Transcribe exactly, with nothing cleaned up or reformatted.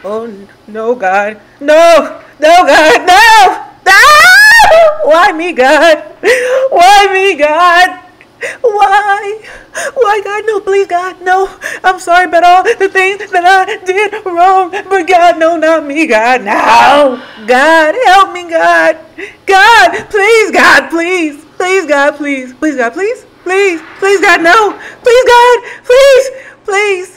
Oh, no, God. No, no, God, no! Ah! Why me, God? Why me, God? Why? Why, God? No, please, God, no. I'm sorry about all the things that I did wrong, but God, no, not me, God. No, God, help me, God. God, please, God, please. Please, God, please. Please, God, please. Please, please, God, no. Please, God, please, please.